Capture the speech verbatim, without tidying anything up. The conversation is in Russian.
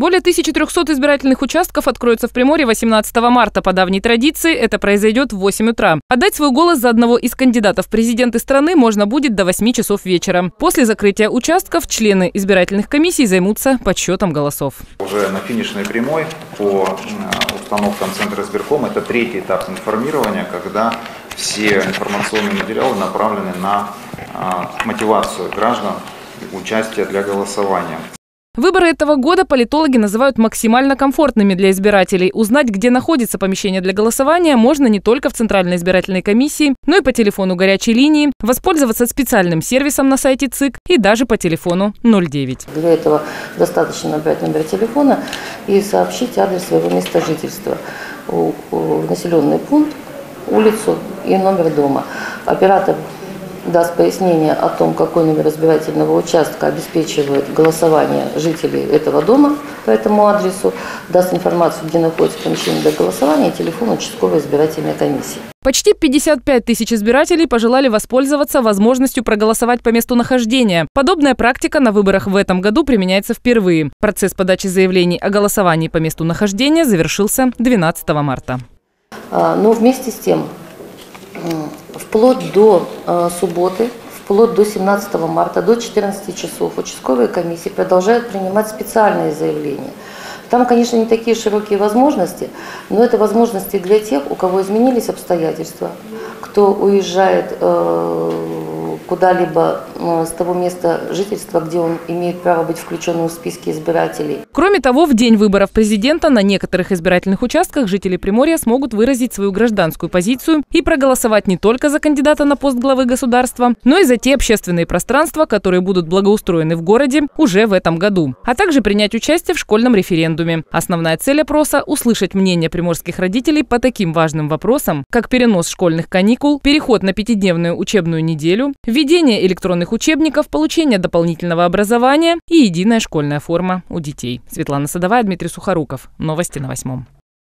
Более тысячи трёхсот избирательных участков откроются в Приморье восемнадцатого марта. По давней традиции это произойдет в восемь утра. Отдать свой голос за одного из кандидатов в президенты страны можно будет до восьми часов вечера. После закрытия участков члены избирательных комиссий займутся подсчетом голосов. Уже на финишной прямой по установкам Центра избирком это третий этап информирования, когда все информационные материалы направлены на мотивацию граждан участия для голосования. Выборы этого года политологи называют максимально комфортными для избирателей. Узнать, где находится помещение для голосования, можно не только в Центральной избирательной комиссии, но и по телефону горячей линии, воспользоваться специальным сервисом на сайте ЦИК и даже по телефону ноль девять. Для этого достаточно набрать номер телефона и сообщить адрес своего места жительства. Населенный пункт, улицу и номер дома. Оператор даст пояснение о том, какой номер избирательного участка обеспечивает голосование жителей этого дома по этому адресу, даст информацию, где находится помещение для голосования, и телефон участковой избирательной комиссии. Почти пятьдесят пять тысяч избирателей пожелали воспользоваться возможностью проголосовать по месту нахождения. Подобная практика на выборах в этом году применяется впервые. Процесс подачи заявлений о голосовании по месту нахождения завершился двенадцатого марта. Но вместе с тем, вплоть до э, субботы, вплоть до семнадцатого марта, до четырнадцати часов участковые комиссии продолжают принимать специальные заявления. Там, конечно, не такие широкие возможности, но это возможности для тех, у кого изменились обстоятельства, кто уезжает э, куда-либо э, с того места жительства, где он имеет право быть включенным в списки избирателей. Кроме того, в день выборов президента на некоторых избирательных участках жители Приморья смогут выразить свою гражданскую позицию и проголосовать не только за кандидата на пост главы государства, но и за те общественные пространства, которые будут благоустроены в городе уже в этом году, а также принять участие в школьном референдуме. Основная цель опроса – услышать мнение приморских родителей по таким важным вопросам, как перенос школьных каникул, переход на пятидневную учебную неделю, введение электронных учебников, получение дополнительного образования и единая школьная форма у детей. Светлана Садовая, Дмитрий Сухоруков. Новости на восьмом.